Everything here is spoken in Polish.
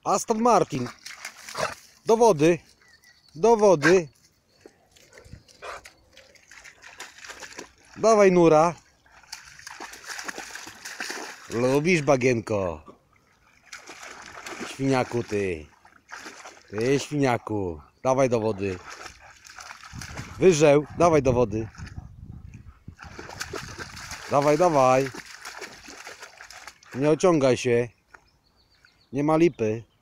Aston Martin. Do wody. Do wody. Dawaj nura. Lubisz bagienko. Świniaku ty. Ty świniaku. Dawaj do wody. Wyżeł. Dawaj do wody. Dawaj, dawaj. Nie ociągaj się. Nie ma lipy.